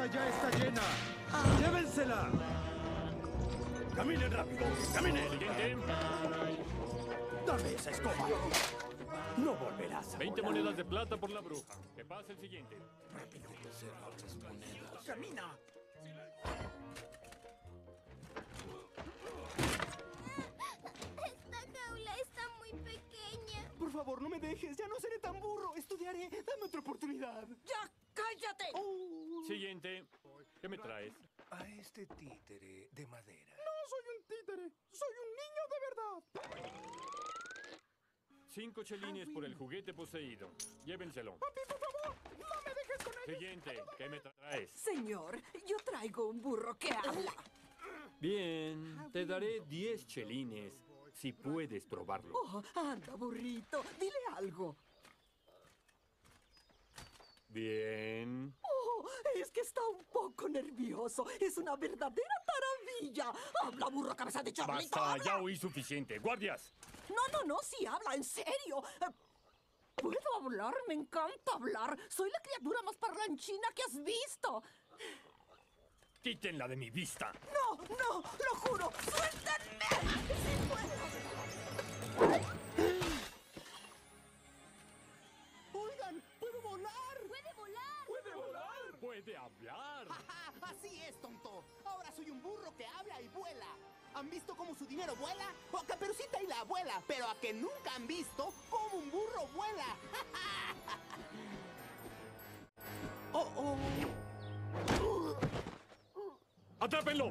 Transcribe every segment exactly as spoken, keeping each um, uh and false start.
¡Esta ya está llena! ¡Llévensela! ¡Caminen rápido! ¡Caminen! Siguiente. ¡Dame esa escoba! No volverás a veinte volar. monedas de plata por la bruja. Que pase el siguiente. Rápido, cerra otras monedas. ¡Camina! Esta jaula está muy pequeña. Por favor, no me dejes. Ya no seré tan burro. Estudiaré. Dame otra oportunidad. ¡Ya cállate! Oh. Siguiente. ¿Qué me traes? A este títere de madera. No soy un títere. Soy un niño de verdad. Cinco chelines por el juguete poseído. Llévenselo. Papi, por favor, no me dejes con él. Siguiente. ¿Qué me traes? Señor, yo traigo un burro que habla. Bien. Te daré diez chelines si puedes probarlo. Oh, anda, burrito, dile algo. Bien. Oh, es que está un poco nervioso. Es una verdadera maravilla. Habla, burro, cabeza de chorlito. Basta, habla. ya oí suficiente. ¡Guardias! No, no, no, sí habla, en serio. Eh, Puedo hablar, me encanta hablar. Soy la criatura más parlanchina que has visto. ¡Quítenla de mi vista! No, no, lo juro, suéltenme. Sí puedo. Oigan, puedo volar. ¡Puede volar! ¡Puede volar! ¡Puede hablar! ¡Ja! Así es, tonto. Ahora soy un burro que habla y vuela. ¿Han visto cómo su dinero vuela? O a Caperucita y la abuela, pero a que nunca han visto cómo un burro vuela. Oh, oh. ¡Atrápenlo!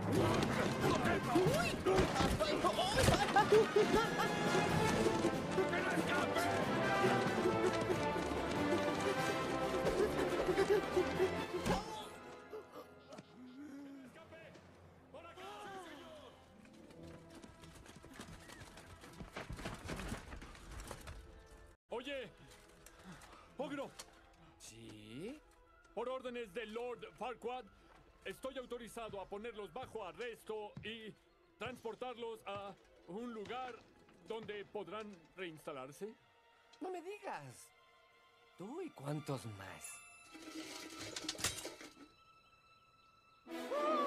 Oye, Ogro, ¿Sí? por órdenes del Lord Farquaad, estoy autorizado a ponerlos bajo arresto y transportarlos a un lugar donde podrán reinstalarse. No me digas. ¿Tú y cuántos más? ¡Ah!